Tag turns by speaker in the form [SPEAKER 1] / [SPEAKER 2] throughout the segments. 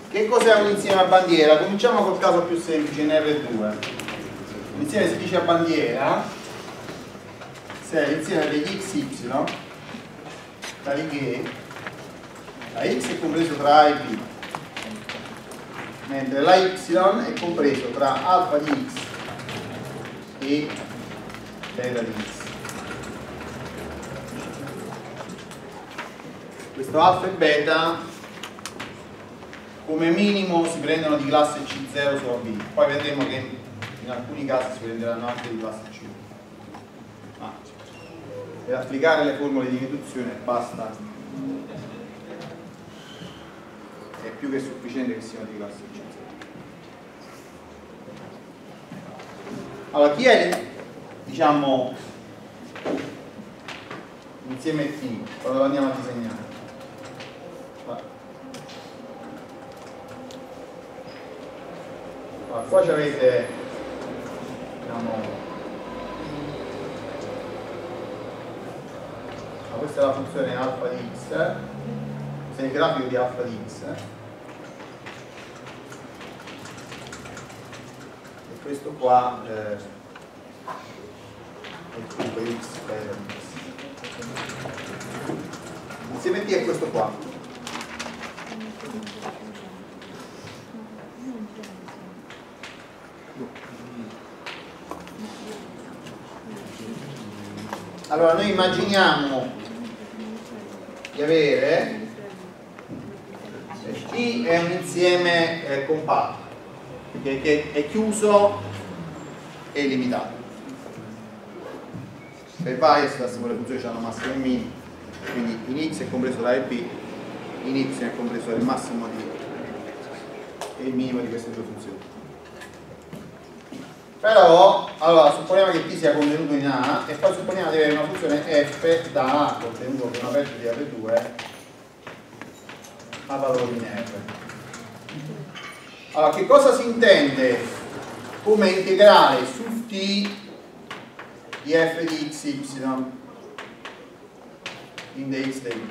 [SPEAKER 1] Che cos'è un insieme a bandiera? Cominciamo col caso più semplice in R2. Un insieme si dice a bandiera se è l'insieme degli xy tali che la x è compreso tra a e b, mentre la y è compreso tra alfa di x e beta di x. Questo alfa e beta come minimo si prendono di classe C0 su AB, poi vedremo che in alcuni casi si prenderanno anche di classe C1. Ma per applicare le formule di riduzione basta, è più che sufficiente che siano di classe C0. Allora, chi è, diciamo, l'insieme T quando lo andiamo a disegnare? Allora, qua ci avete, diciamo, questa è la funzione alfa di x, questo è il grafico di alfa di x, e questo qua è il punto x beta di x. L'insieme T è questo qua. Allora noi immaginiamo di avere T è un insieme compatto che è chiuso e limitato. Per bias le funzioni hanno massimo e minimo, quindi in x è compreso da A e b, in y è compreso il massimo e il minimo di queste due funzioni. Però, allora, supponiamo che t sia contenuto in A e poi supponiamo di avere una funzione f da A contenuto con una pezzo di R2 a valori in R. Allora, che cosa si intende come integrale su t di f di xy in dx di y?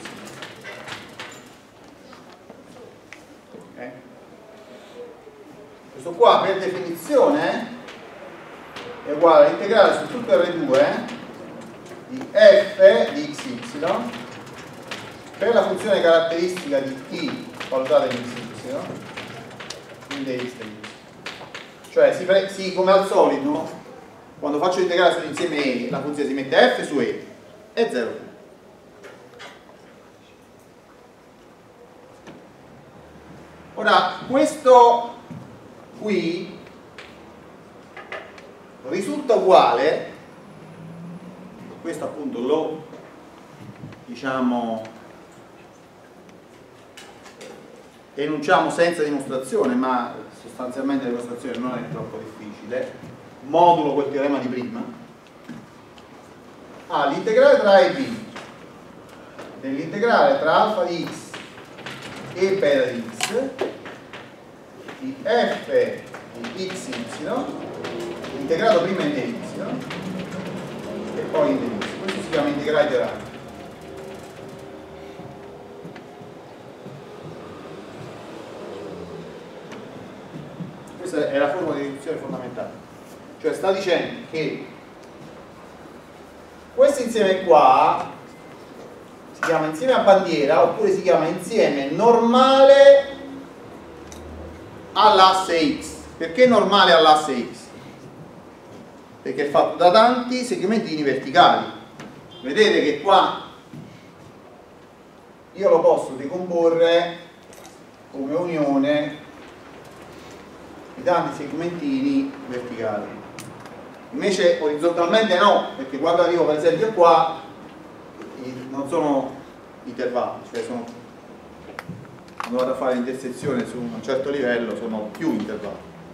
[SPEAKER 1] Okay. Questo qua per definizione è uguale all'integrale su tutto R2 di f di xy per la funzione caratteristica di t valutata in xy in dx di y. Cioè come al solito quando faccio l'integrale sull'insieme E la funzione si mette f su E e 0. Ora questo qui risulta uguale, questo appunto lo diciamo enunciamo senza dimostrazione, ma sostanzialmente la dimostrazione non è troppo difficile, modulo quel teorema di prima, l'integrale tra A e B dell'integrale tra alfa di x e beta di x di f di xy integrato prima in dy e poi in dx. Questo si chiama integrale teorema. Questa è la formula di riduzione fondamentale, cioè sta dicendo che questo insieme qua si chiama insieme a bandiera oppure si chiama insieme normale all'asse x. Perché normale all'asse x? Perché è fatto da tanti segmentini verticali. Vedete che qua io lo posso decomporre come unione di tanti segmentini verticali, invece orizzontalmente no, perché quando arrivo per esempio qua non sono intervalli, cioè sono, quando vado a fare l'intersezione su un certo livello sono più intervalli.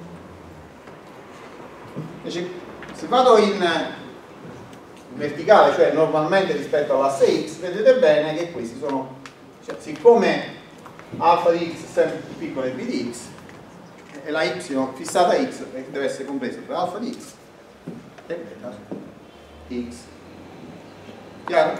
[SPEAKER 1] Invece se vado in verticale, cioè normalmente rispetto all'asse x, vedete bene che questi sono, cioè, siccome alfa di x è sempre più piccolo di b di x e la y fissata x deve essere compresa tra alfa di x e beta di x. Chiaro?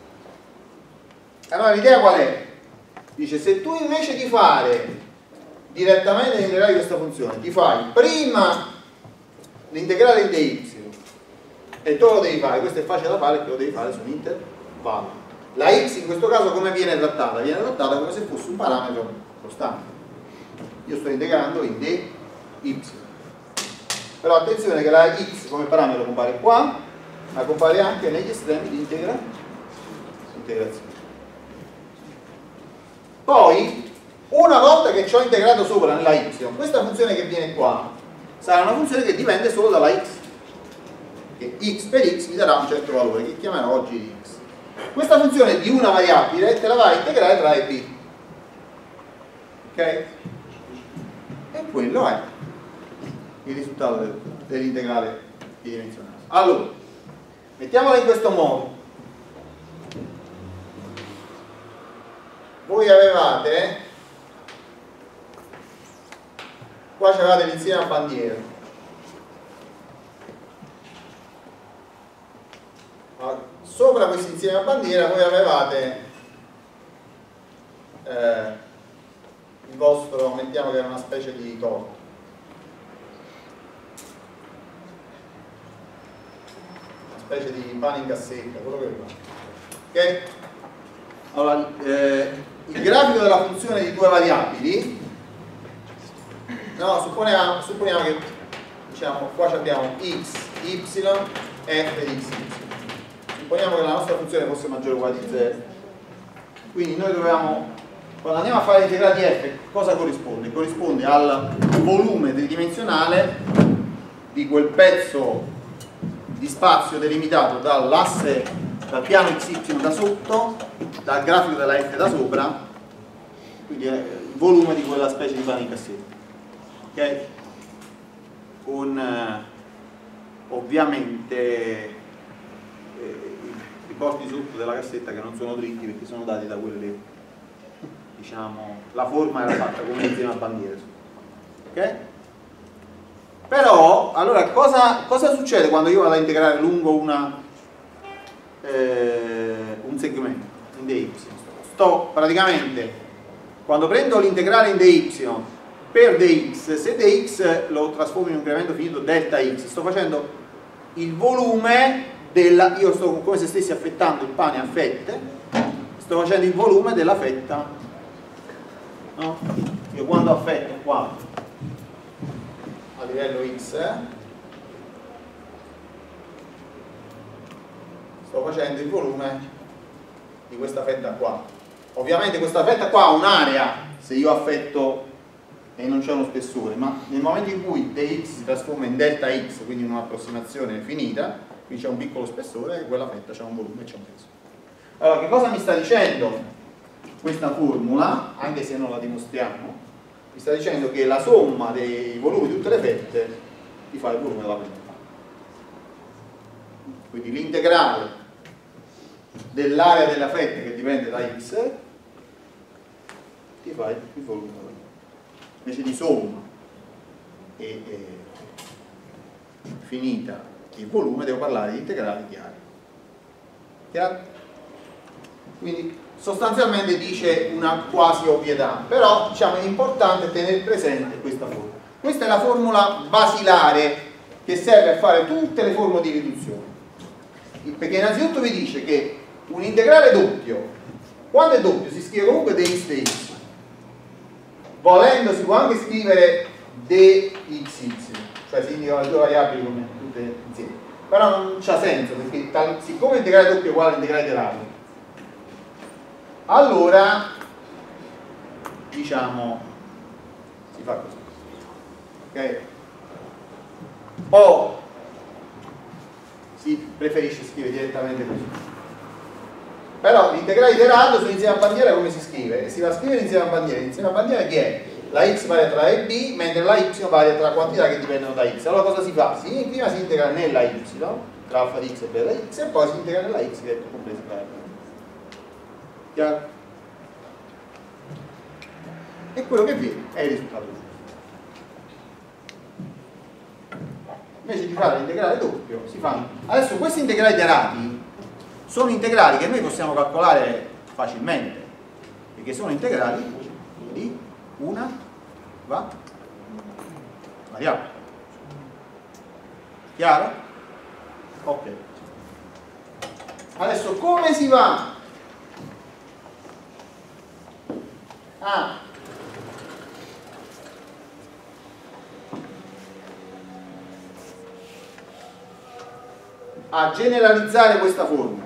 [SPEAKER 1] Allora l'idea qual è? Dice, se tu invece di fare direttamente l'integrale di questa funzione, ti fai prima l'integrale in dy e tu lo devi fare, questo è facile da fare perché lo devi fare su un intervallo. La x in questo caso come viene trattata? Viene trattata come se fosse un parametro costante. Io sto integrando in dy, però attenzione che la x come parametro compare qua, ma compare anche negli estremi di integrazione. Poi, una volta che ci ho integrato sopra nella y, questa funzione che viene qua sarà una funzione che dipende solo dalla x, che x per x mi darà un certo valore che chiamerò oggi di x. Questa funzione di una variabile te la vai a integrare tra a e b, ok? E quello è il risultato dell'integrale bidimensionale. Allora, mettiamola in questo modo. Voi avevate, qua c'avevate l'insieme a bandiere. Sopra questo insieme a bandiera voi avevate il vostro, mettiamo che era una specie di torta, una specie di pane in cassetta, quello che vi va. Ok? Allora, il grafico della funzione di due variabili, no, supponiamo che diciamo qua abbiamo x, y, f di x. Supponiamo che la nostra funzione fosse maggiore o uguale di 0, quindi noi dovevamo, quando andiamo a fare l'integrale di f, cosa corrisponde? Corrisponde al volume tridimensionale di quel pezzo di spazio delimitato dall'asse, dal piano xy da sotto, dal grafico della f da sopra, quindi è il volume di quella specie di pane in cassetta, ok? Con ovviamente i porti sotto della cassetta che non sono dritti perché sono dati da quelle, diciamo, la forma era fatta come insieme a bandiere, ok? Però allora cosa succede quando io vado a integrare lungo un segmento in dy? Sto praticamente, quando prendo l'integrale in dy per dx, se dx lo trasformo in un incremento finito delta x, sto facendo il volume della, io sto come se stessi affettando il pane a fette, sto facendo il volume della fetta, no? Io quando affetto qua a livello x sto facendo il volume di questa fetta qua. Ovviamente questa fetta qua ha un'area se io affetto e non c'è uno spessore, ma nel momento in cui dx si trasforma in delta x, quindi in un'approssimazione finita, qui c'è un piccolo spessore e quella fetta c'è un volume e c'è un peso. Allora, che cosa mi sta dicendo questa formula, anche se non la dimostriamo? Mi sta dicendo che la somma dei volumi di tutte le fette ti fa il volume della fetta. Quindi l'integrale dell'area della fetta che dipende da x ti fa il volume della fetta. Invece di somma e finita il volume devo parlare di integrali di area. Chiaro? Quindi sostanzialmente dice una quasi ovvietà, però diciamo è importante tenere presente questa formula. Questa è la formula basilare che serve a fare tutte le formule di riduzione, perché innanzitutto vi dice che un integrale doppio, quando è doppio si scrive comunque dx dx, volendo si può anche scrivere dxy, cioè si indicano le due variabili come tutte insieme, però non c'ha senso perché siccome integrale doppio è uguale all'integrale terato, allora diciamo si fa così, ok? O si preferisce scrivere direttamente così, però l'integrale iterato sull'insieme a bandiera come si scrive? E si va a scrivere l'insieme a bandiera. L'insieme a bandiera che è? La x varia tra a e b, mentre la y varia tra quantità che dipendono da x. Allora cosa si fa? Prima si integra nella y, tra alfa di x e beta x, e poi si integra nella x che è compresa tra a e b. Chiaro? E quello che viene è il risultato giusto. Invece di fare l'integrale doppio si fanno. Adesso questi integrali iterati sono integrali che noi possiamo calcolare facilmente, perché sono integrali di una Va? Variabile. Chiaro? Ok. Adesso come si va a generalizzare questa formula?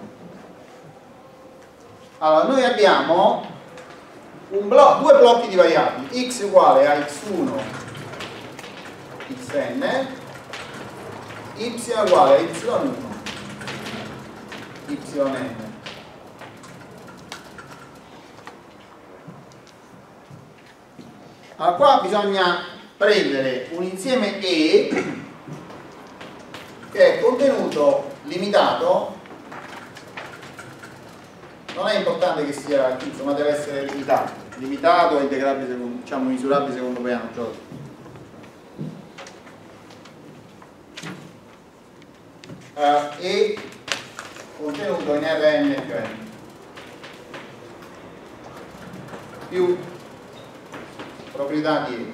[SPEAKER 1] Allora, noi abbiamo due blocchi di variabili, x uguale a x1 xn, y uguale a y1 yn. Allora qua bisogna prendere un insieme E che è contenuto limitato, non è importante che sia chiuso, ma deve essere limitato e integrabile secondo, diciamo misurabile secondo piano, cioè. E contenuto in Rn più n più proprietà di E.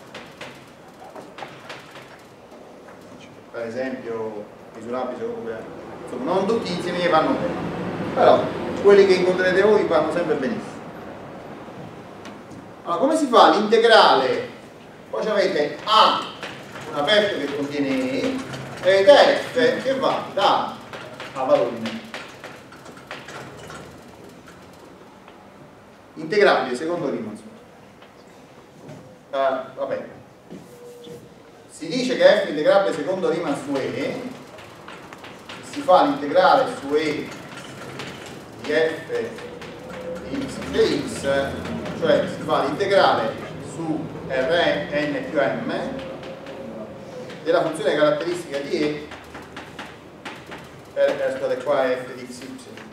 [SPEAKER 1] Per esempio misurabili secondo piano, insomma non tutti insieme che vanno bene, però quelli che incontrerete voi vanno sempre benissimo. Allora come si fa? L'integrale, poi avete A, un aperto che contiene E, ed F che va da a valori in E. Integrabile secondo Riemann. Vabbè, si dice che F è integrabile secondo Riemann su E, si fa l'integrale su E di F di x dx, cioè si fa l'integrale su Rn più m della funzione caratteristica di E per, scusate, qua è f di xy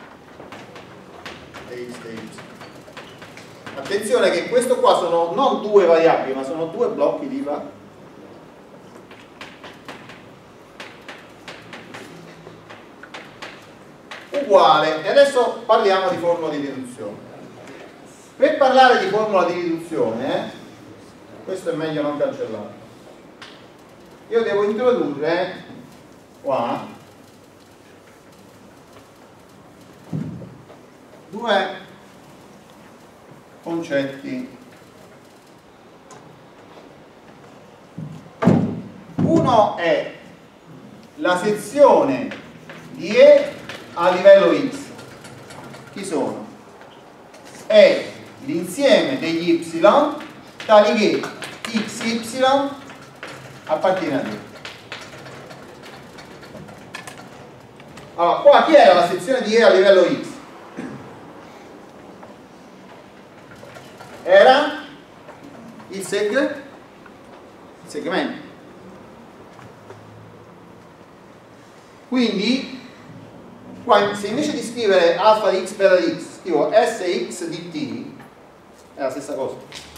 [SPEAKER 1] dx dy. Attenzione che questo qua sono non due variabili, ma sono due blocchi di uguale. E adesso parliamo di formula di riduzione. Per parlare di formula di riduzione, questo è meglio non cancellare. Io devo introdurre qua due concetti. Uno è la sezione di E a livello x. Chi sono? È l'insieme degli y tali che xy appartiene a D. Allora, qua chi era la sezione di E a livello x? Era il segmento. Quindi qua, se invece di scrivere alfa di x beta di x scrivo sx di t, è la stessa cosa.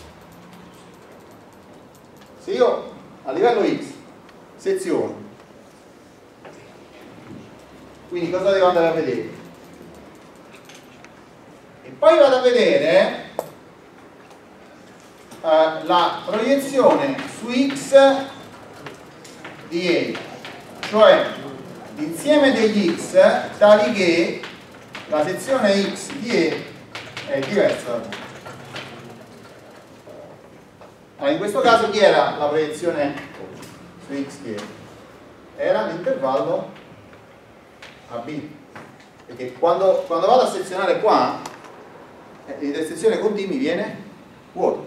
[SPEAKER 1] Se io a livello x seziono, quindi cosa devo andare a vedere? E poi vado a vedere la proiezione su x di E, cioè l'insieme degli x tali che la sezione x di E è diversa da t. Allora, in questo caso chi era la proiezione su x di E? Era l'intervallo AB, perché quando vado a sezionare qua l'intersezione con D mi viene vuoto.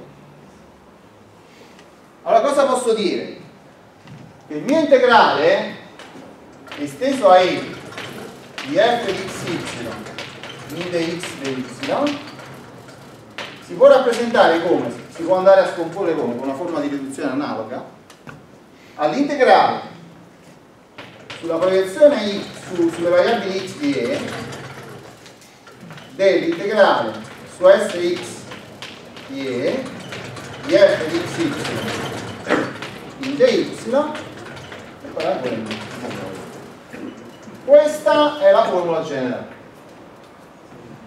[SPEAKER 1] Allora cosa posso dire? Che il mio integrale esteso a E di f di xy in dx dy si può rappresentare come? Si può andare a scomporre come? Con una forma di riduzione analoga all'integrale sulla proiezione sulle variabili x di E dell'integrale su sx di E di f di xy in dy e poi la formula. Questa è la formula generale.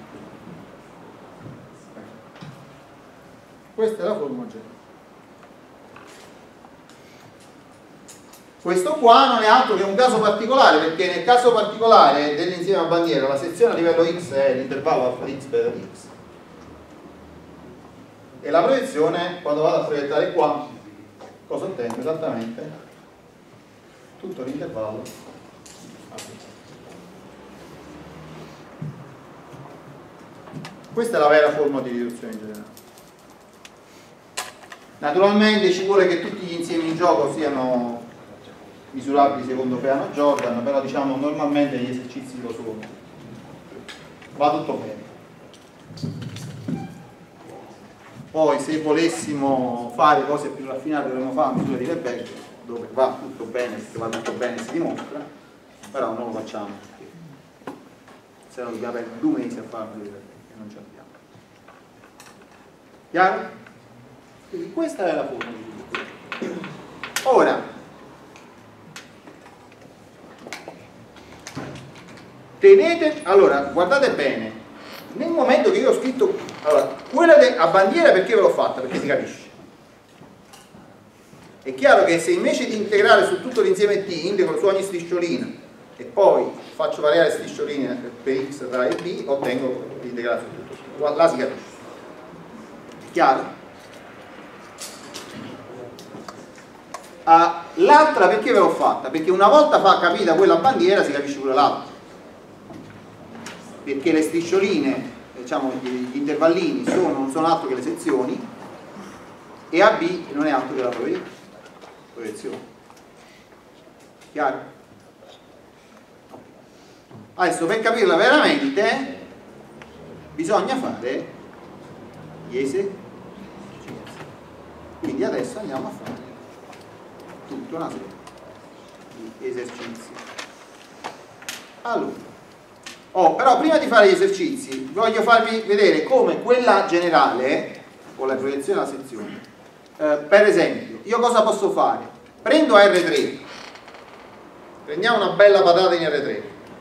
[SPEAKER 1] Questa è la formula generale. Questo qua non è altro che un caso particolare, perché nel caso particolare dell'insieme a bandiera la sezione a livello x è l'intervallo alfa di x beta di x, e la proiezione, quando vado a proiettare qua, cosa ottengo? Esattamente tutto l'intervallo. Questa è la vera forma di riduzione in generale. Naturalmente ci vuole che tutti gli insiemi in gioco siano misurabili secondo Peano Jordan, però diciamo normalmente gli esercizi lo sono. Va tutto bene. Poi se volessimo fare cose più raffinate dovremmo fare la misura di Lebesgue, dove va tutto bene, se va tutto bene si dimostra, però non lo facciamo, se no dobbiamo perdere 2 mesi a fare la misura di Lebesgue e non ci abbiamo. Chiaro? Quindi questa è la forma di riduzione. Ora, tenete, allora guardate bene, nel momento che io ho scritto, allora, quella a bandiera perché ve l'ho fatta? Perché si capisce. È chiaro che se invece di integrare su tutto l'insieme T integro su ogni strisciolina e poi faccio variare striscioline per x tra e b, ottengo l'integrale su tutto. Là si capisce. È chiaro? L'altra perché ve l'ho fatta? Perché una volta capita quella bandiera si capisce pure l'altra, perché le striscioline, diciamo gli intervallini non sono altro che le sezioni e AB non è altro che la proiezione. Chiaro? Adesso per capirla veramente bisogna fare gli esercizi, quindi adesso andiamo a fare tutta una serie di esercizi. Allora, però prima di fare gli esercizi voglio farvi vedere come quella generale con la proiezione della sezione, per esempio io cosa posso fare? Prendo R3, prendiamo una bella patata in R3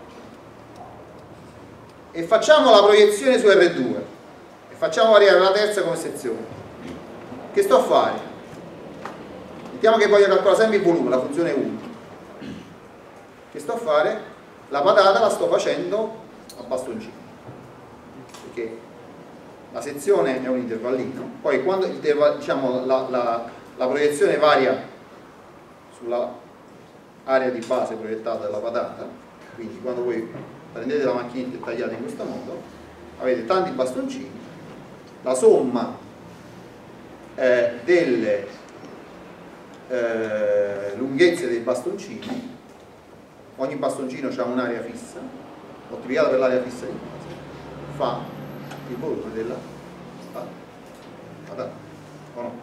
[SPEAKER 1] e facciamo la proiezione su R2 e facciamo variare la terza come sezione. Che sto a fare? Mettiamo che voglio calcolare sempre il volume, la funzione 1. Che sto a fare? La patata la sto facendo a bastoncino, perché la sezione è un intervallino, poi quando diciamo, la proiezione varia sulla area di base proiettata della patata, quindi quando voi prendete la macchinetta e tagliate in questo modo avete tanti bastoncini, la somma delle lunghezze dei bastoncini, ogni bastoncino ha un'area fissa moltiplicata per l'area fissa di base, fa il volume della patata, o no?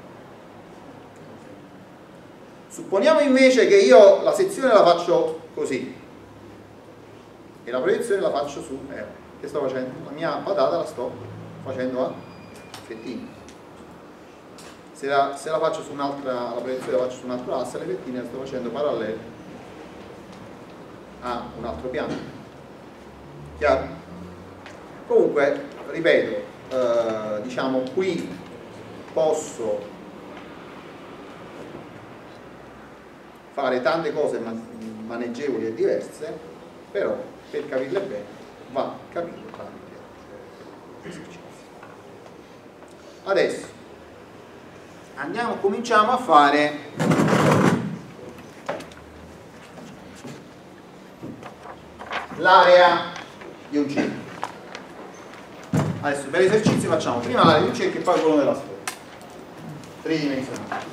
[SPEAKER 1] Supponiamo invece che io la sezione la faccio così e la proiezione la faccio su R. Che sto facendo? La mia patata la sto facendo a fettine. Se la faccio su un'altra, la proiezione la faccio su un altro asse, le fettine le sto facendo parallele a un altro piano. Chiaro? Comunque, ripeto, diciamo qui posso fare tante cose maneggevoli e diverse, però per capirle bene va capito tramite esercizi. Adesso cominciamo a fare l'area di un cerchio. Adesso per esercizi facciamo prima l'area di un cerchio e poi quello della sfera tridimensionale.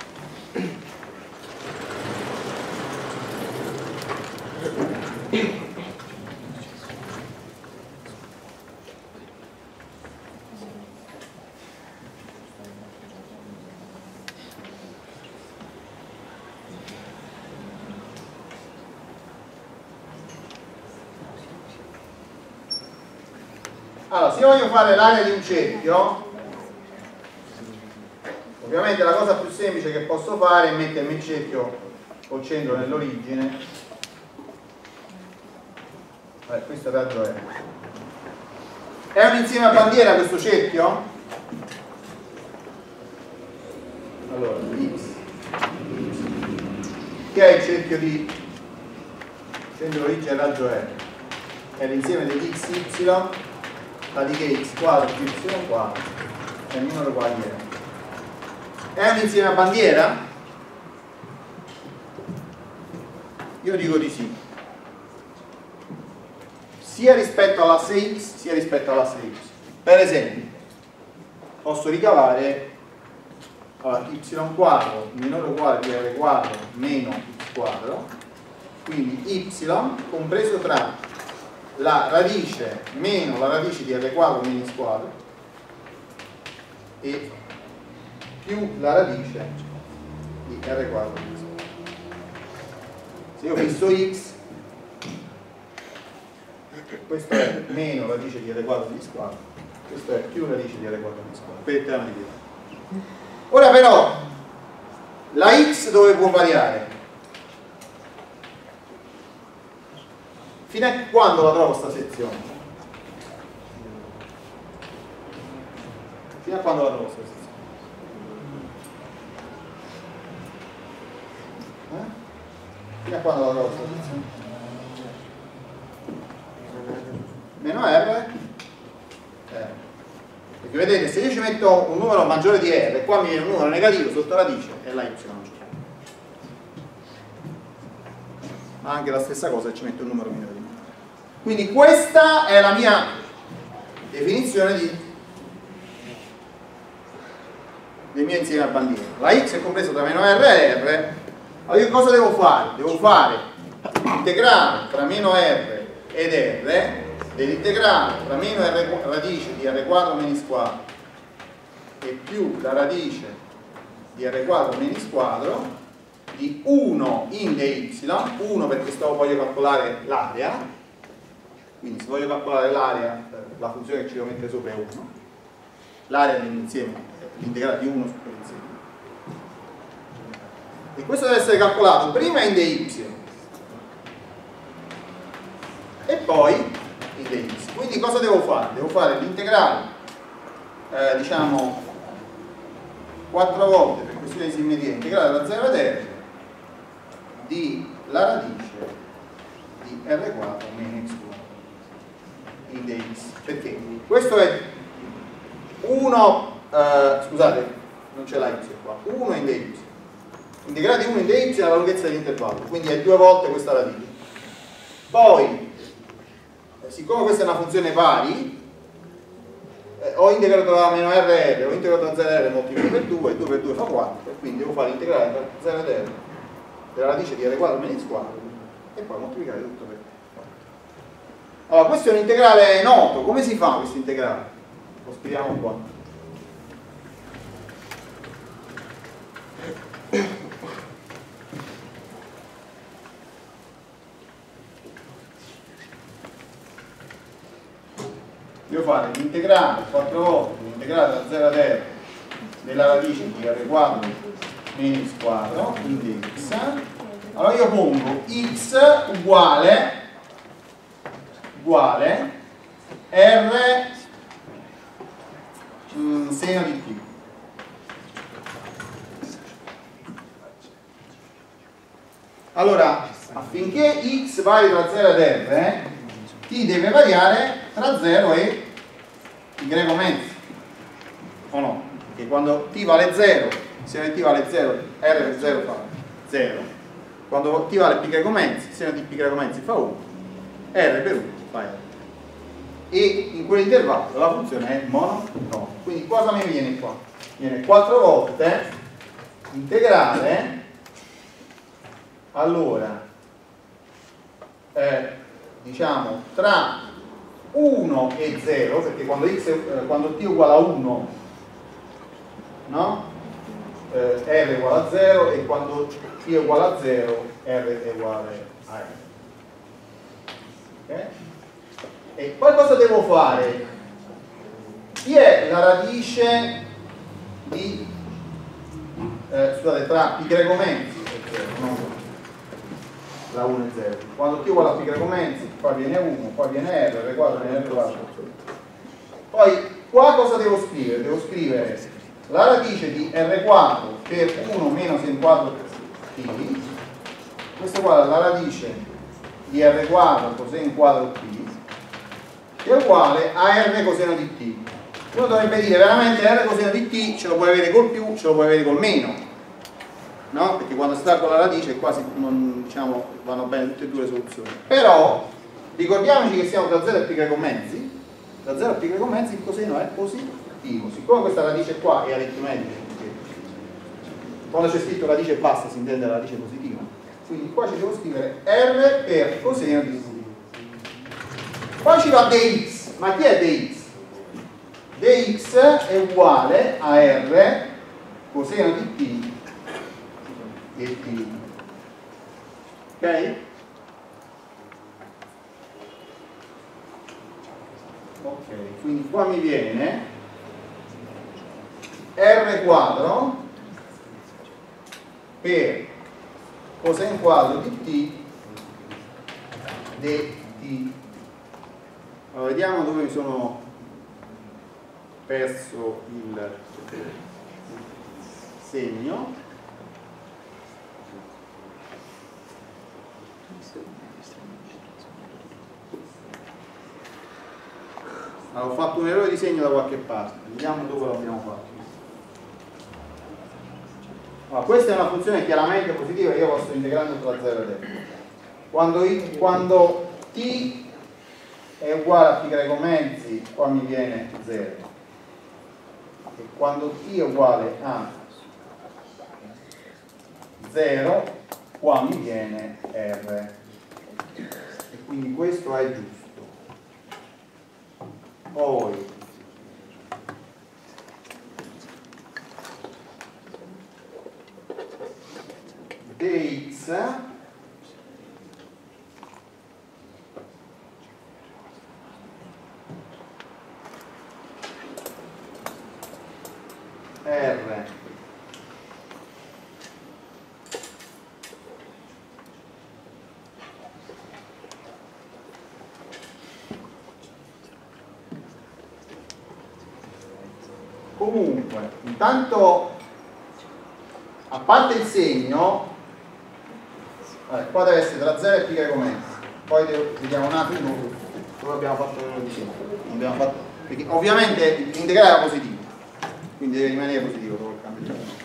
[SPEAKER 1] Allora, se io voglio fare l'area di un cerchio, ovviamente la cosa più semplice che posso fare è mettermi il cerchio col centro nell'origine. Questo raggio è un insieme a bandiera questo cerchio? Allora, x che è il cerchio di centro origine raggio R? È l'insieme degli x, y, radiche x quadro più y quadro è minore o uguale a R. È un insieme a bandiera? Io dico di sì. Sia rispetto all'asse x sia rispetto all'asse y. Per esempio, posso ricavare y quadro minore o uguale di r quadro meno x quadro, quindi y compreso tra la radice meno la radice di r quadro meno x quadro e più la radice di r quadro meno x quadro. Se io fisso x, questo è meno radice di r quadro di x quadro, questo è più radice di r quadro di x quadro, per il termine di r. Ora però, la x dove può variare? Fino a quando la trovo sta sezione? Fino a quando la trovo sta sezione? Fino a quando la trovo sta sezione? Meno r? Perché vedete, se io ci metto un numero maggiore di r, qua mi viene un numero negativo sotto radice e la y non c'è. Ma anche la stessa cosa se ci metto un numero minore di 1. Quindi questa è la mia definizione del mio insieme a bandiera. La x è compresa tra meno r e r. Allora io cosa devo fare? Devo fare l'integrale tra meno r ed r dell'integrale tra meno r radice di r quadro meno x quadro e più la radice di r quadro meno x quadro di 1 in dy, 1 perché voglio calcolare l'area, quindi se voglio calcolare l'area, la funzione che ci devo mettere sopra è 1, l'area dell'insieme, l'integrale di 1 su quell'insieme, e questo deve essere calcolato prima in dy e poi in dy. Quindi cosa devo fare? Devo fare l'integrale diciamo 4 volte per questione di simmetria integrale da 0 ad r di la radice di r quadro meno x quadro in dx. Perché? Questo è 1 scusate, non c'è la y qua, 1 in dy, integrale di 1 in dy è la lunghezza dell'intervallo, quindi è 2 volte questa radice. Poi siccome questa è una funzione pari, ho integrato da meno r, ho integrato da 0 r moltiplicato per 2, 2 per 2 fa 4, e quindi devo fare l'integrale da 0 ad r della radice di r quadro meno x quadro e poi moltiplicare tutto per 4. Allora, questo è un integrale noto. Come si fa questo integrale? Lo scriviamo qua. Devo fare l'integrale 4 volte l'integrale da 0 ad r della radice di r quadro meno x quadro in dx. Allora io pongo x uguale r seno di t. Allora, affinché x vari tra 0 ad r, t deve variare tra 0 e y mezzo, o no? Perché quando t vale 0, seno di t vale 0, r per 0 fa 0. Quando t vale π greco mezzi, seno di π greco mezzi fa 1, r per 1 fa r. E in quell'intervallo la funzione è monotona. Quindi cosa mi viene qua? Viene 4 volte integrale, allora diciamo tra 1 e 0, perché quando t è uguale a 1, no? R è uguale a 0, e quando t è uguale a 0 R è uguale a R. Okay? E poi cosa devo fare? Chi è la radice di scusate, tra π greco mezzi e 0, no? Tra 1 e 0. Quando t è uguale a π greco mezzi, qua viene 1, qua viene R quadro viene R quadro. Poi qua cosa devo scrivere? Devo scrivere la radice di R quadro per 1 meno sin quadro t questo è uguale alla radice di r quadro coseno quadro t, che è uguale a r coseno di t. Uno dovrebbe dire veramente r coseno di t ce lo puoi avere col più, ce lo puoi avere col meno, no? Perché quando si sta con la radice quasi non, diciamo, vanno bene tutte e due le soluzioni. Però ricordiamoci che siamo da 0 a pi greco mezzi, da 0 a pi greco mezzi il coseno è positivo. Siccome questa radice qua è aritmetica, quando c'è scritto radice bassa si intende la radice positiva, quindi qua ci devo scrivere r per coseno di t. Poi ci va dx, ma chi è dx? dx è uguale a r coseno di t e t. Ok? Ok, quindi qua mi viene r quadro per coseno quadro di t dt. Allora, vediamo dove mi sono perso il segno. Allora, ho fatto un errore di segno da qualche parte, vediamo dove l'abbiamo fatto. Allora, questa è una funzione chiaramente positiva, io la sto integrando tra 0 ed f. Quando t è uguale a pi greco mezzi, qua mi viene 0. E quando t è uguale a 0, qua mi viene r. E quindi questo è giusto. Poi dx r comunque, intanto a parte il segno, qua deve essere tra 0 e pi greco mezzi, poi vediamo un attimo dove abbiamo fatto l'errore di segno, perché ovviamente l'integrale era positivo, quindi deve rimanere positivo dopo il cambio di segno.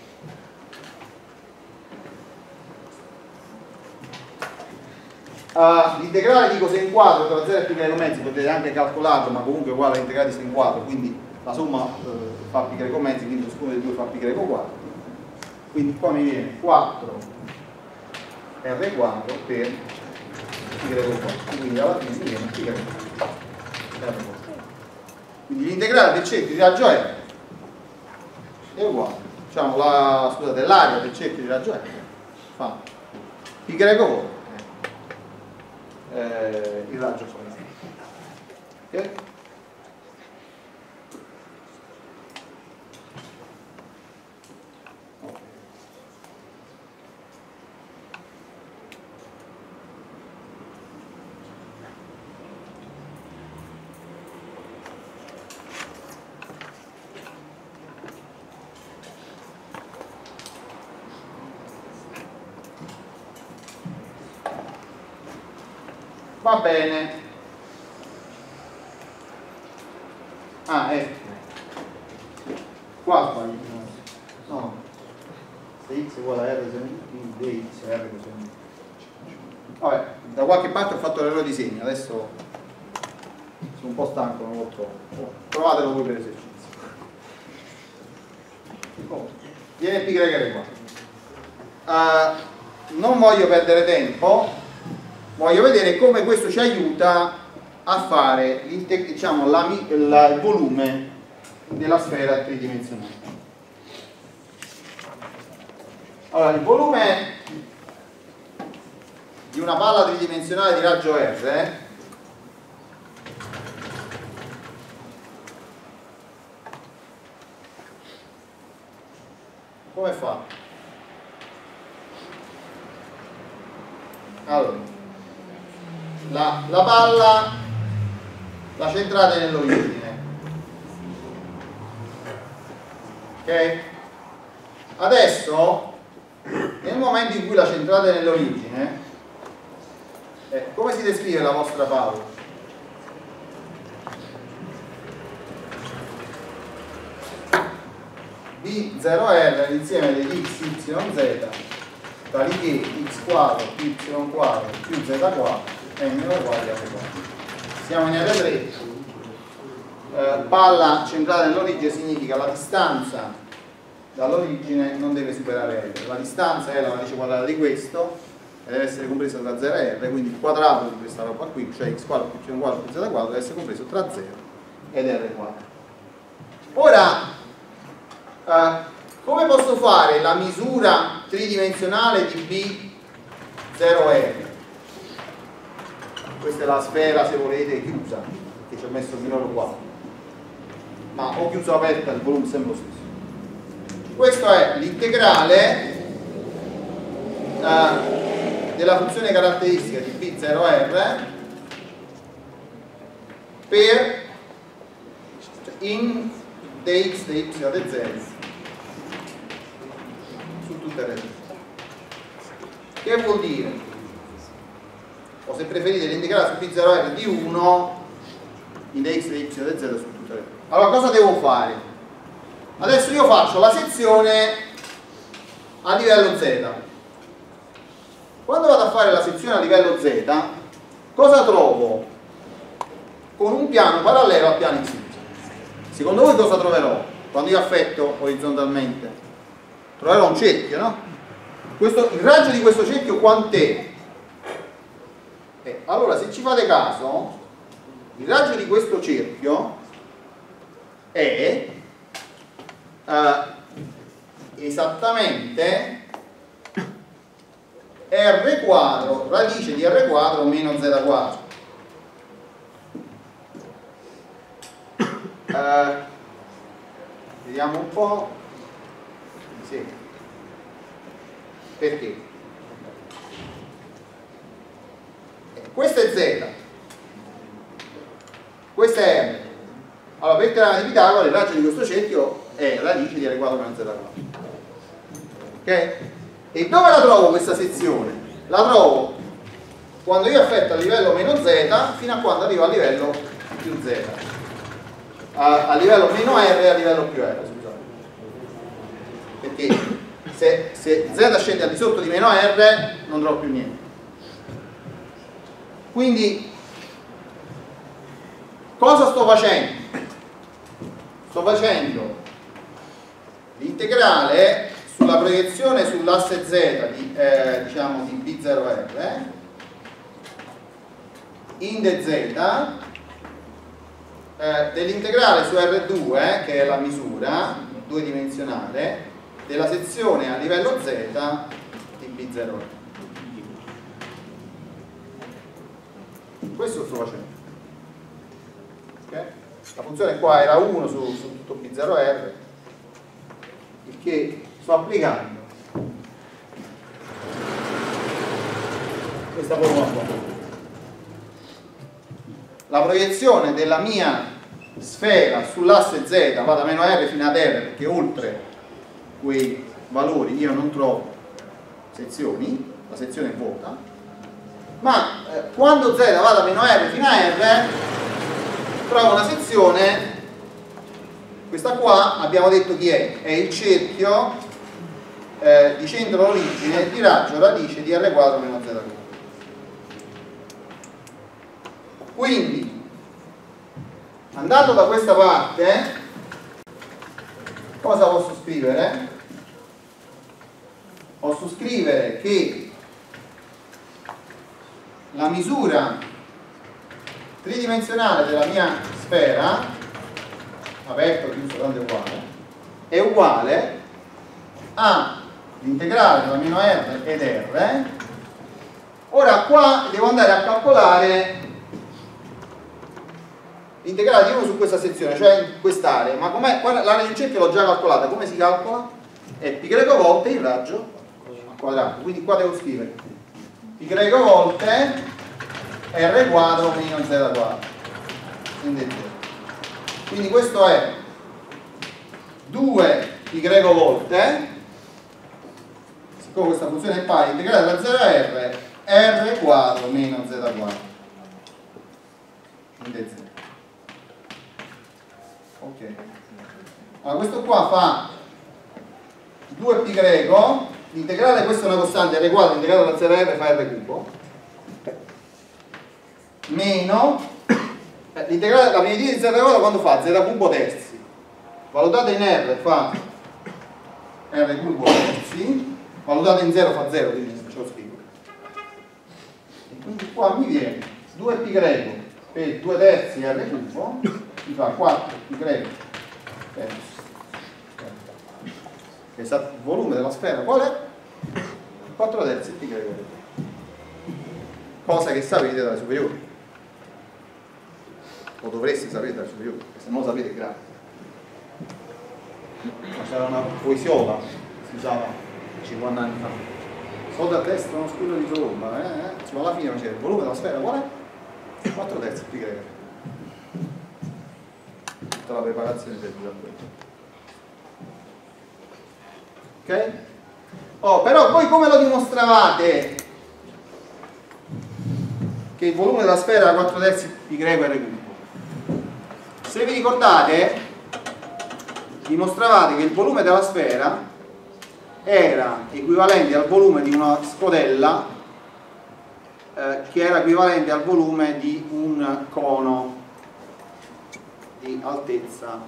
[SPEAKER 1] L'integrale di coseno quadro tra 0 e pi greco mezzi potete anche calcolarlo, ma comunque è uguale all'integrale di seno quadro, quindi la somma fa pi greco mezzi, quindi ciascuno dei due fa pi greco quadro. Quindi qua mi viene 4 r quadro per pi greco quadro, quindi alla fine mi viene pi greco quadro. Quindi l'integrale del cerchio di raggio R è uguale, diciamo scusate, l'area del cerchio di raggio R fa pi greco quadro il raggio solare. Ok? Va bene. Qua sbaglio. No. Se x è uguale a r coseno di t, dx è r coseno di t. Vabbè, da qualche parte ho fatto l'errore di segno, adesso sono un po' stanco, non lo trovo. Provatelo voi per esercizio. Viene pi greco qua. Non voglio perdere tempo. Voglio vedere come questo ci aiuta a fare diciamo, il volume della sfera tridimensionale. Allora, il volume di una palla tridimensionale di raggio R come fa? Allora, la palla la centrate nell'origine, ok? Adesso nel momento in cui la centrate nell'origine, come si descrive la vostra power? B0R è l'insieme degli x, y, z, tali che x quadro più y quadro più z quadro è meno uguale a 4. Siamo in R3. Palla centrata nell'origine significa la distanza dall'origine non deve superare R. La distanza è la radice quadrata di questo e deve essere compresa tra 0 e R, quindi il quadrato di questa roba qui, cioè x quadro più y quadro più z quadro, deve essere compreso tra 0 ed R quadro. Ora, come posso fare la misura tridimensionale di B0R? Questa è la sfera, se volete, chiusa, che ci ho messo il minore qua, ma o chiusa o aperta, il volume è sempre lo stesso. Questo è l'integrale della funzione caratteristica di B0R per in dx, dy, dz su tutte le reti. Che vuol dire? O se preferite l'integrale su B0R di 1 in dx, dy, dz su tutte le reti. Allora cosa devo fare? Adesso io faccio la sezione a livello z. Quando vado a fare la sezione a livello z, cosa trovo? Con un piano parallelo al piano xy. Secondo voi cosa troverò? Quando io affetto orizzontalmente? Troverò un cerchio, no? Il raggio di questo cerchio quant'è? Allora, se ci fate caso, il raggio di questo cerchio è esattamente R quadro, radice di R quadro meno Z quadro. Vediamo un po'. Sì. Perché? Questo è Z, questo è R. Allora, per il teorema di Pitagora il raggio di questo cerchio è radice di R quadro meno Z quadro. Ok? E dove la trovo questa sezione? La trovo quando io affetto a livello meno Z fino a quando arrivo a livello più Z. A livello meno R e a livello più R, scusate. Perché se Z scende al di sotto di meno R non trovo più niente. Quindi cosa sto facendo? Sto facendo l'integrale sulla proiezione sull'asse Z di, diciamo di B0R in dz dell'integrale su R2, che è la misura due-dimensionale della sezione a livello Z di B0R. Questo lo sto facendo. Okay? La funzione qua era 1 su tutto B0R, il che sto applicando questa formula qua. La proiezione della mia sfera sull'asse Z va da meno R fino ad R, perché oltre quei valori io non trovo sezioni, la sezione è vuota, ma quando Z va da meno R fino a R trovo una sezione. Questa qua abbiamo detto chi è? È il cerchio di centro all'origine di raggio radice di R quadro meno Z quadro. Quindi, andando da questa parte, cosa posso scrivere? Posso scrivere che la misura tridimensionale della mia sfera, aperto, chiuso, tanto è uguale all'integrale tra meno R ed R. Ora qua devo andare a calcolare l'integrale di 1 su questa sezione, cioè in quest'area. Ma l'area di un cerchio l'ho già calcolata. Come si calcola? È π greco volte il raggio al quadrato. Quindi qua devo scrivere π greco volte R quadro meno Z quadro in dz. Quindi questo è 2 π greco volte, siccome questa funzione è pari, integrale da 0 a r quadro meno z quadro. Ok. Allora questo qua fa 2π greco, l'integrale, questa è una costante, r quadro, l'integrale da 0 a r fa r cubo, meno l'integrale, la primitiva di z quadro quando fa? Z cubo terzi, valutata in r fa r cubo terzi, valutata in 0 fa 0, quindi ce lo scrivo. E quindi qua mi viene 2π greco per 2 terzi r cubo, mi fa 4π greco terzi. Esatto, il volume della sfera qual è? 4 terzi π greco, cosa che sapete dalle superiori, o dovreste sapere dalle superiori, se non lo sapete è grave. Ma c'era una poesiola che si usava 50 anni fa, sotto a destra uno scudo di somma, ma alla fine c'era il volume della sfera qual è? 4 terzi π greco. Tutta la preparazione serve a quello. Ok? Oh, però voi come lo dimostravate che il volume della sfera era 4 terzi π greco r cubo? Se vi ricordate, dimostravate che il volume della sfera era equivalente al volume di una scodella che era equivalente al volume di un cono di altezza.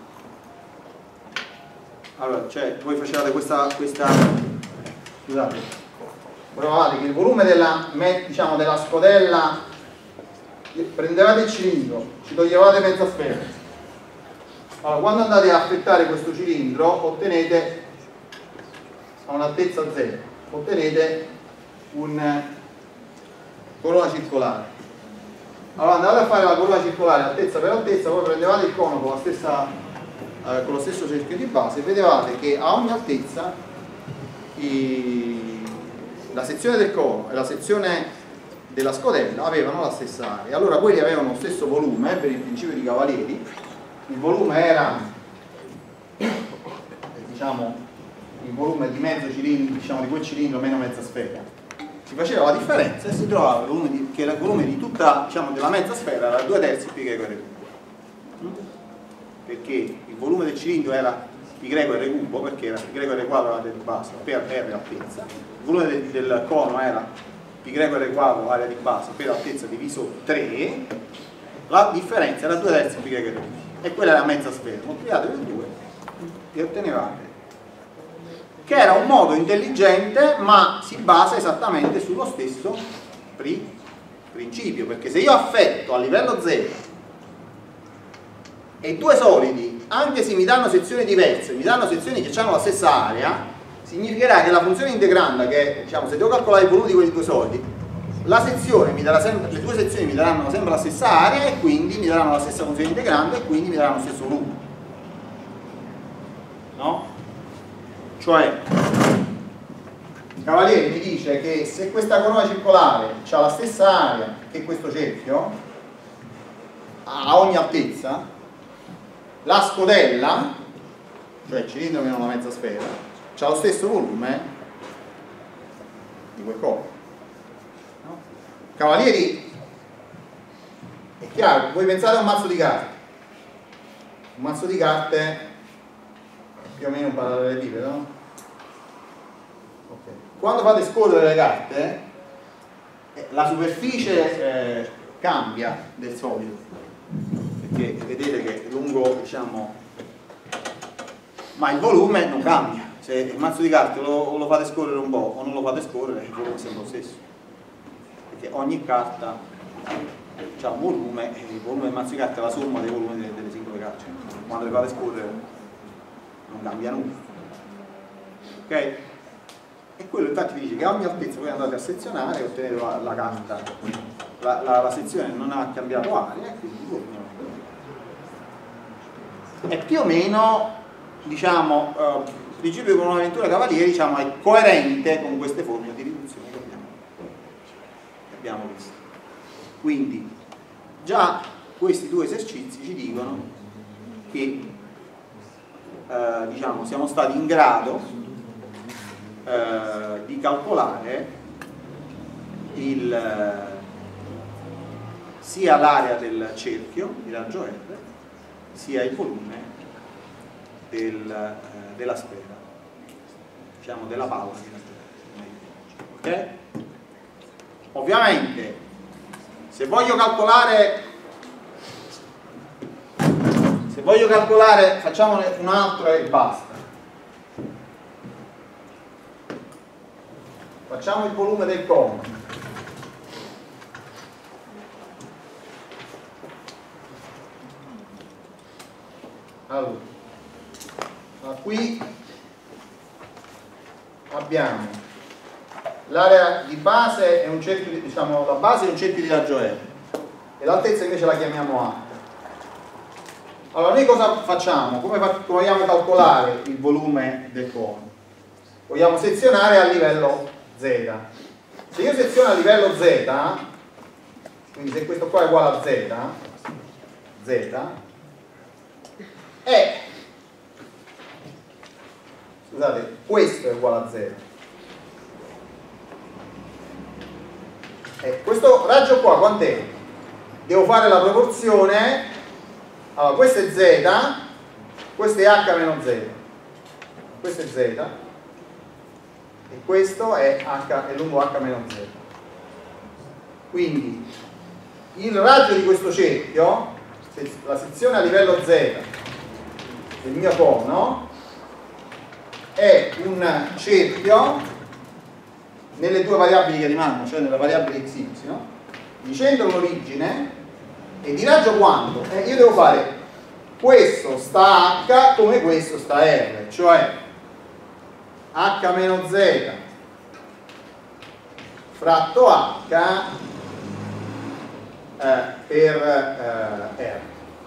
[SPEAKER 1] Allora, cioè voi facevate questa scusate, provate che il volume della, diciamo, della scodella, prendevate il cilindro, ci toglievate mezza sfera. Allora, quando andate a affettare questo cilindro ottenete a un'altezza 0, ottenete un corona circolare. Allora andate a fare la corona circolare altezza per altezza, poi prendevate il cono con la stessa con lo stesso cerchio di base e vedevate che a ogni altezza la sezione del cono e la sezione della scodella avevano la stessa area. Allora quelli avevano lo stesso volume per il principio di Cavalieri, il volume era diciamo il volume di mezzo cilindro, diciamo di quel cilindro meno mezza sfera, si faceva la differenza e si trovava il volume che il volume di tutta, diciamo, della mezza sfera era 2 terzi π greco r cubo, perché il volume del cilindro era π greco r cubo, perché era π greco r quadro area di base per r altezza, il volume del cono era π greco r quadro area di base per altezza diviso 3, la differenza era 2 terzi π greco r cubo e quella era mezza sfera, moltiplicate per 2 e ottenevate, che era un modo intelligente ma si basa esattamente sullo stesso principio, perché se io affetto a livello 0 e due solidi, anche se mi danno sezioni diverse, mi danno sezioni che hanno la stessa area, significherà che la funzione integranda, che diciamo se devo calcolare il volume di quei due solidi, la sezione mi darà sempre, le due sezioni mi daranno sempre la stessa area e quindi mi daranno la stessa funzione integranda e quindi mi daranno lo stesso volume, no? Cioè Cavalieri mi dice che se questa corona circolare ha la stessa area che questo cerchio a ogni altezza, la scodella, cioè il cilindro meno una mezza sfera, ha lo stesso volume di quel corpo, no? Cavalieri, è chiaro, voi pensate a un mazzo di carte più o meno un parallelepipedo, no? Okay. Quando fate scorrere le carte la superficie cambia del solito, perché vedete che lungo, diciamo, ma il volume non cambia. Se il mazzo di carte lo fate scorrere un po' o non lo fate scorrere, il volume è sempre lo stesso, perché ogni carta ha un volume e il volume del mazzo di carte è la somma dei volumi delle singole carte. Quando le fate scorrere non cambia nulla, ok? E quello infatti vi dice che a ogni altezza voi andate a sezionare e ottenete la carta, la sezione non ha cambiato area e quindi il volume non è più o meno, diciamo, il principio di Bonaventura Cavalieri, diciamo, è coerente con queste formule di riduzione che abbiamo visto. Quindi già questi due esercizi ci dicono che diciamo, siamo stati in grado
[SPEAKER 2] di calcolare sia l'area del cerchio di raggio R sia il volume della sfera, diciamo della palla di raggio R. Ok? Ovviamente se voglio calcolare, facciamone un altro e basta. Facciamo il volume del cono. Allora, qui abbiamo l'area di base è un cerchio, diciamo la base è un cerchio di raggio R e l'altezza invece la chiamiamo A. Allora noi cosa facciamo? Come vogliamo calcolare il volume del cono? Vogliamo sezionare a livello Z. Se io seziono a livello Z, quindi se questo qua è uguale a Z è, scusate, questo è uguale a 0 e questo raggio qua quant'è? Devo fare la proporzione. Allora questo è Z, questo è H meno Z, questo è Z e questo è lungo H meno Z. Quindi il raggio di questo cerchio, la sezione a livello Z del mio cono, è un cerchio nelle due variabili che rimangono, cioè nella variabile x, y, di centro l'origine e di raggio quanto? Io devo fare questo sta H come questo sta R, cioè H meno Z fratto H per R.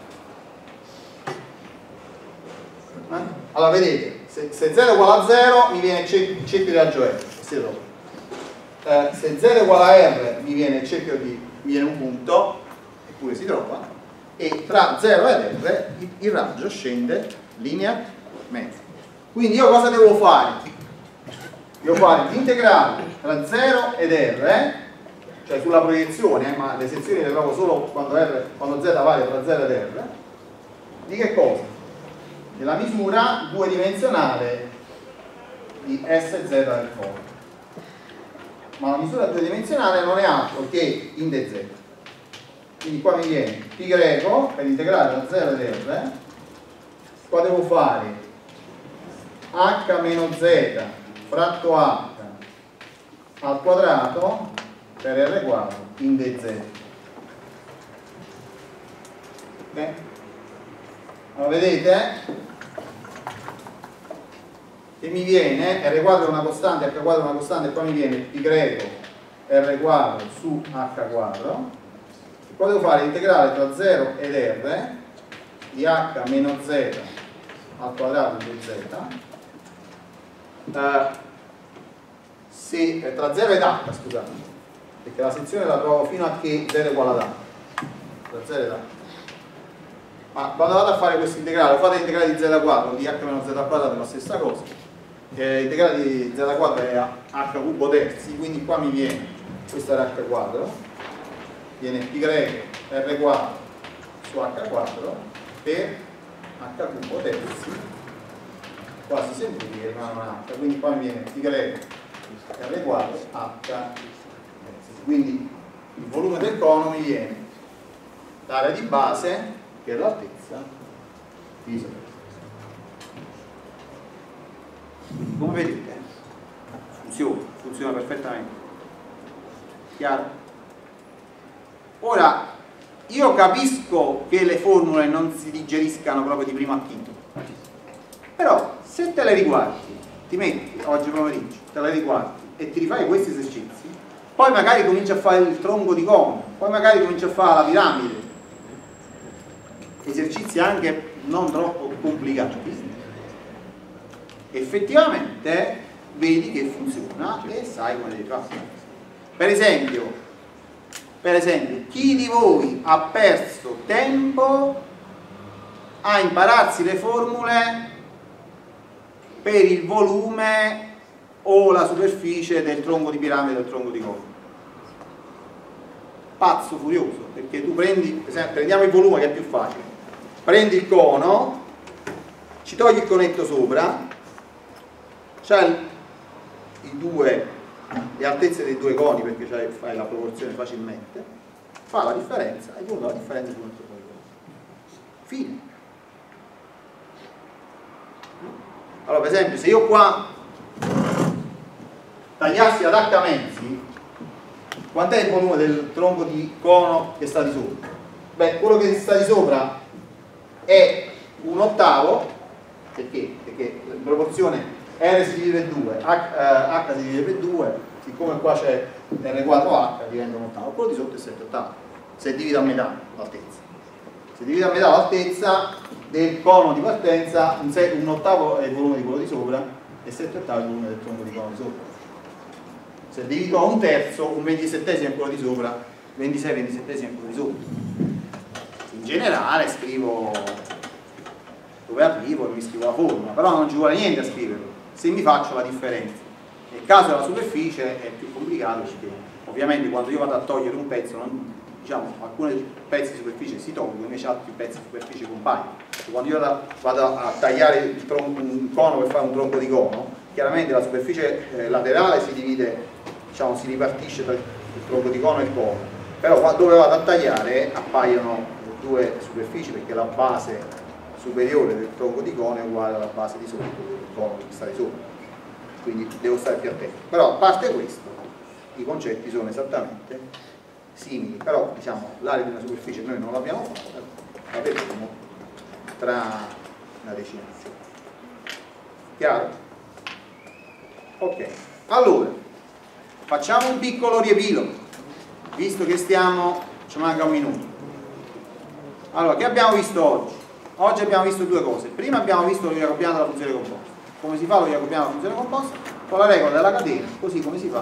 [SPEAKER 2] Allora vedete, se Z è uguale a 0 mi viene il cerchio di raggio R, se Z è uguale a R mi viene un punto, eppure si trova, e tra 0 ed R il raggio scende linea mezza. Quindi io cosa devo fare? Devo fare l'integrale tra 0 ed R, cioè sulla proiezione, ma le sezioni le trovo solo quando Z varia tra 0 ed R, di che cosa? Della misura due dimensionale di SZ del cono. Ma la misura due dimensionale non è altro che in dz. Quindi qua mi viene π greco per integrare da 0 ed R, qua devo fare h meno z fratto h al quadrato per R quadro in dz. Ok? Allora vedete che mi viene R quadro è una costante, H quadro è una costante, e qua mi viene π greco R quadro su H quadro. E qua devo fare l'integrale tra 0 ed R di H meno Z al quadrato di Z, tra 0 ed H, scusate, perché la sezione la trovo fino a che Z è uguale ad H, tra 0 ed H. Ma quando vado a fare questo integrale, fate l'integrale di Z quadro di H meno Z al quadrato è la stessa cosa. L'integrale di Z quadro è H cubo terzi, quindi qua mi viene, questo era H quadro, viene π greco R quadro su H quadro per H cubo terzi, qua si semplifica e rimane un H, quindi qua mi viene π greco R quadro H terzi. Quindi il volume del cono mi viene l'area di base che è l'altezza diviso per. Come vedete funziona perfettamente. Chiaro? Ora io capisco che le formule non si digeriscano proprio di primo acchito, però se te le riguardi, ti metti oggi pomeriggio, te le riguardi e ti rifai questi esercizi, poi magari cominci a fare il tronco di cono, poi magari cominci a fare la piramide, esercizi anche non troppo complicati, effettivamente vedi che funziona e sai come devi fare. Per esempio, chi di voi ha perso tempo a impararsi le formule per il volume o la superficie del tronco di piramide del tronco di cono. Pazzo furioso, perché tu prendi, per esempio, prendiamo il volume che è più facile, prendi il cono, ci togli il conetto sopra, c'hai le altezze dei due coni, perché fai la proporzione facilmente, fa la differenza e uno la differenza su un altro cono. Fine. Allora, per esempio, se io qua tagliassi ad H mezzi, quant'è il volume del tronco di cono che sta di sopra? Beh, quello che sta di sopra è un ottavo, perché in proporzione R si divide per 2, H si divide per 2, siccome qua c'è R quadro H diventa un ottavo, quello di sotto è 7 ottavi, se divide a metà l'altezza. Se divide a metà l'altezza del cono di partenza, un ottavo è il volume di quello di sopra e 7 ottavi è il volume del tronco di cono di sopra. Se divido a un terzo, un 27esimo è quello di sopra, 26-27esimo è quello di sotto. In generale scrivo dove arrivo e mi scrivo la formula, però non ci vuole niente a scriverlo se mi faccio la differenza. Nel caso della superficie è più complicato, perché ovviamente quando io vado a togliere un pezzo, diciamo, alcuni pezzi di superficie si tolgono, invece altri pezzi di superficie compaiono. Quando io vado a tagliare un cono per fare un tronco di cono, chiaramente la superficie laterale si divide, diciamo, si ripartisce tra il tronco di cono e il cono, però dove vado a tagliare appaiono due superfici, perché la base superiore del tronco di cono è uguale alla base di sotto del cono che sta di sopra, quindi devo stare più attento. Però a parte questo i concetti sono esattamente simili, però diciamo l'area di una superficie noi non l'abbiamo fatta, la vedremo tra una decina di giorni. Chiaro? Ok, allora facciamo un piccolo riepilogo, visto che ci manca un minuto. Allora, che abbiamo visto oggi? Oggi abbiamo visto due cose. Prima abbiamo visto lo jacobiano della funzione composta. Come si fa lo jacobiano della funzione composta? Con la regola della catena, così come si fa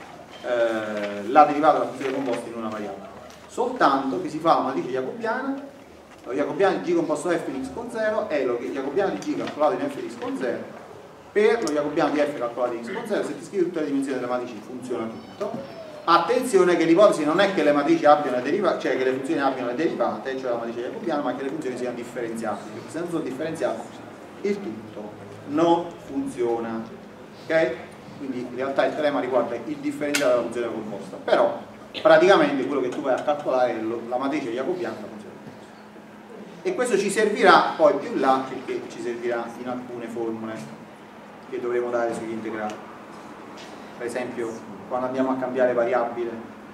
[SPEAKER 2] la derivata della funzione composta in una variabile. Soltanto che si fa la matrice jacobiana, lo jacobiano di g composto f in x con 0 è lo jacobiano di g calcolato in f di x con 0 per lo jacobiano di f calcolato in x con 0. Se ti scrivi tutte le dimensioni delle matrici funziona tutto. Attenzione che l'ipotesi non è che le matrici abbiano le derivate, cioè che le funzioni abbiano le derivate, cioè la matrice jacobiana, ma che le funzioni siano differenziabili, perché se non sono differenziabili il tutto non funziona. Ok? Quindi in realtà il teorema riguarda il differenziale della funzione composta, però praticamente quello che tu vai a calcolare è la matrice jacobiana della funzione composta. E questo ci servirà poi più là, perché ci servirà in alcune formule che dovremo dare sugli integrali. Per esempio quando andiamo a cambiare variabile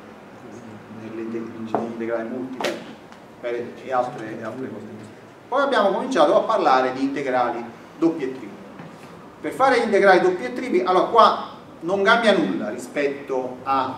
[SPEAKER 2] negli integrali multipli e altre cose. Poi abbiamo cominciato a parlare di integrali doppi e tripli. Per fare gli integrali doppi e tripli, allora qua non cambia nulla rispetto a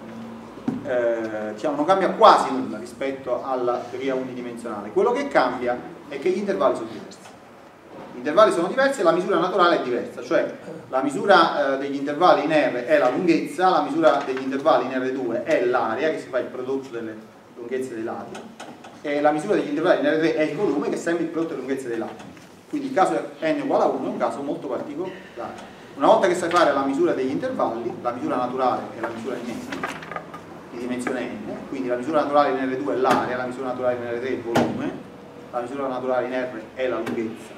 [SPEAKER 2] diciamo, non cambia quasi nulla rispetto alla teoria unidimensionale. Quello che cambia è che gli intervalli sono diversi. Gli intervalli sono diversi e la misura naturale è diversa, cioè la misura degli intervalli in R è la lunghezza, la misura degli intervalli in R2 è l'area, che si fa il prodotto delle lunghezze dei lati, e la misura degli intervalli in R3 è il volume, che è sempre il prodotto delle lunghezze dei lati. Quindi il caso n uguale a 1 è un caso molto particolare. Una volta che sai fare la misura degli intervalli, la misura naturale è la misura di dimensione n, quindi la misura naturale in R2 è l'area, la misura naturale in R3 è il volume, la misura naturale in R è la lunghezza.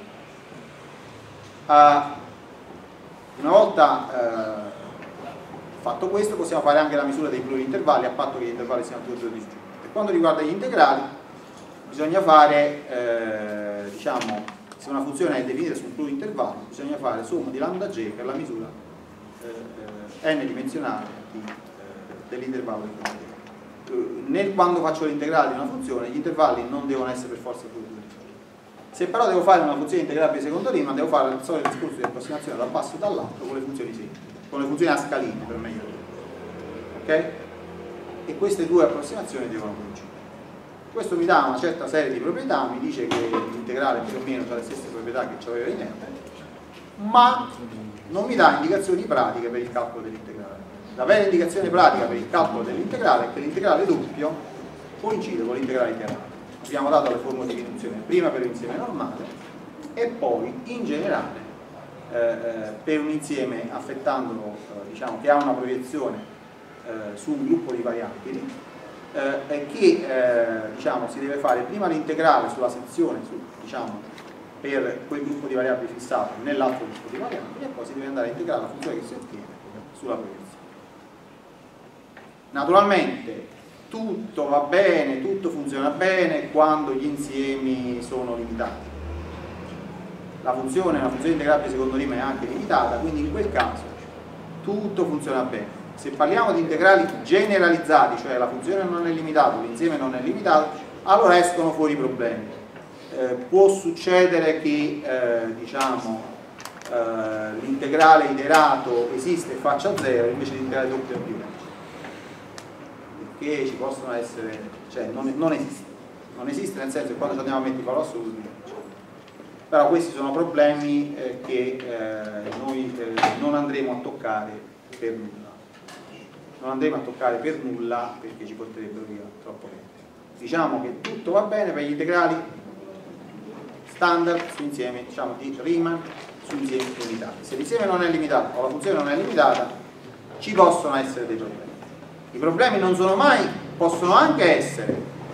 [SPEAKER 2] Una volta fatto questo possiamo fare anche la misura dei plurintervalli, a patto che gli intervalli siano tutti e due disgiunti. Per quanto riguarda gli integrali bisogna fare diciamo, se una funzione è definita su un plurintervallo bisogna fare somma di lambda j per la misura n dimensionale dell'intervallo di funzione. Quando faccio l'integrale di una funzione gli intervalli non devono essere per forza plurintervalli. Se però devo fare una funzione integrabile secondo lemma, devo fare il solito discorso di approssimazione dal basso e dall'alto con le funzioni semplici, con le funzioni a scaline per meglio dire. Ok? E queste due approssimazioni devono coincidere. Questo mi dà una certa serie di proprietà, mi dice che l'integrale più o meno ha le stesse proprietà che aveva in R, ma non mi dà indicazioni pratiche per il calcolo dell'integrale. La vera indicazione pratica per il calcolo dell'integrale è che l'integrale doppio coincide con l'integrale iterato. Abbiamo dato le formule di riduzione prima per l'insieme normale e poi in generale
[SPEAKER 1] per un insieme affettandolo, diciamo, che ha una proiezione su un gruppo di variabili, che diciamo, si deve fare prima l'integrale sulla sezione diciamo, per quel gruppo di variabili fissato nell'altro gruppo di variabili, e poi si deve andare a integrare la funzione che si ottiene sulla proiezione. Naturalmente tutto va bene, tutto funziona bene quando gli insiemi sono limitati. La funzione è una funzione integrabile secondo Riemann è anche limitata, quindi in quel caso tutto funziona bene. Se parliamo di integrali generalizzati, cioè la funzione non è limitata, l'insieme non è limitato, allora escono fuori i problemi. Può succedere che diciamo, l'integrale iterato esiste e faccia 0 invece l'integrale doppio è più, perché ci possono essere, cioè non esiste nel senso che quando ci andiamo a mettere il valore assoluto, però questi sono problemi che noi non andremo a toccare per nulla. Non andremo a toccare per nulla perché ci porterebbero via troppo tempo. Diciamo che tutto va bene per gli integrali standard su insiemi, diciamo di Riemann su insiemi limitati. Se l'insieme non è limitato o la funzione non è limitata, ci possono essere dei problemi. I problemi non sono mai, possono anche essere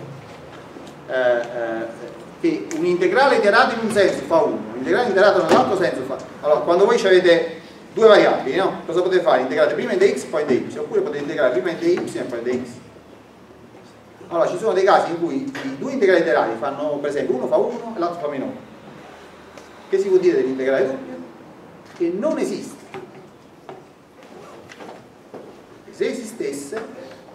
[SPEAKER 1] che un integrale iterato in un senso fa 1, un integrale iterato nell'altro senso fa. Allora, quando voi avete due variabili, no? Cosa potete fare? Integrate prima in dx poi in dy, oppure potete integrare prima in dy e poi in dx. Allora, ci sono dei casi in cui i due integrali iterali fanno, per esempio, uno fa 1 e l'altro fa meno 1. Che si può dire dell'integrale doppio? Che non esiste. E se esistesse,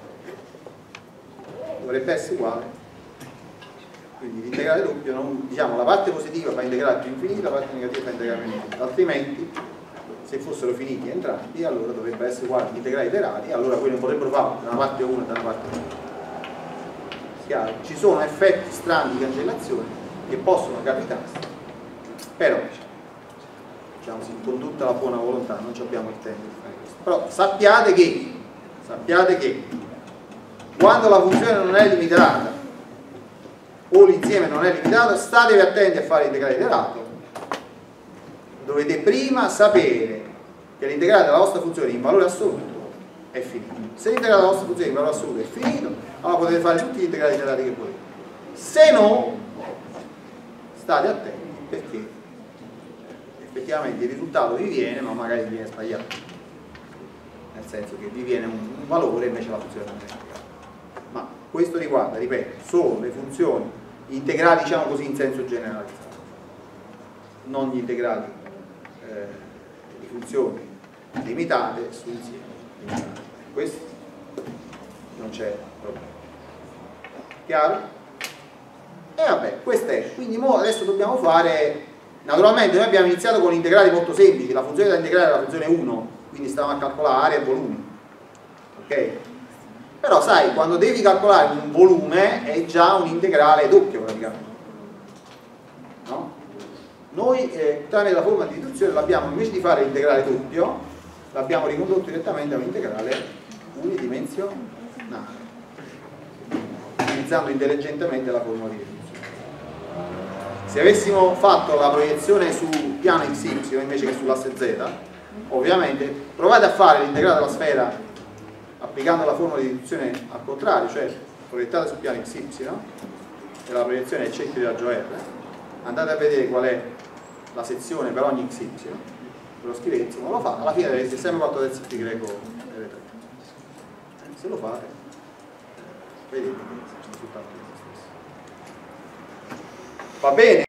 [SPEAKER 1] dovrebbe essere uguale. Quindi l'integrale doppio, non, diciamo, la parte positiva fa integrale più infinito, la parte negativa fa integrale meno infinito. Altrimenti, se fossero finiti entrambi, allora dovrebbe essere uguale agli integrali iterati, allora quelli non potrebbero fare da una parte 1 e da una parte 1. Chiaro? Ci sono effetti strani di cancellazione che possono capitare, però diciamo, con tutta la buona volontà non abbiamo il tempo di fare questo. Però sappiate che quando la funzione non è limitata o l'insieme non è limitato, statevi attenti a fare l'integrale iterato. Dovete prima sapere che l'integrale della vostra funzione in valore assoluto è finito. Se l'integrale della vostra funzione in valore assoluto è finito, allora potete fare tutti gli integrali iterati che volete. Se no, state attenti, perché effettivamente il risultato vi viene, ma magari vi viene sbagliato. Nel senso che vi viene un valore e invece la funzione non è integrale. Ma questo riguarda, ripeto, solo le funzioni integrali, diciamo così, in senso generalizzato, non gli integrali di funzioni limitate su insieme limitati. Questo non c'è problema. Chiaro? E vabbè, questo è. Quindi adesso dobbiamo fare, naturalmente noi abbiamo iniziato con integrali molto semplici, la funzione da integrare è la funzione 1, quindi stavamo a calcolare area e volume, ok? Però sai, quando devi calcolare un volume è già un integrale doppio praticamente, no? Noi tramite la forma di riduzione l'abbiamo, invece di fare l'integrale doppio, l'abbiamo ricondotto direttamente a un integrale unidimensionale, utilizzando intelligentemente la forma di riduzione. Se avessimo fatto la proiezione su piano xy invece che sull'asse z, ovviamente provate a fare l'integrale della sfera applicando la formula di riduzione al contrario, cioè proiettate sul piano xy e la proiezione è cerchio di raggio r, andate a vedere qual è la sezione per ogni xy, ve lo scrivete, se non lo fa, alla fine avrete sempre 4 terzi pi greco r3. Se lo fate, vedete che il risultato è lo stesso. Va bene?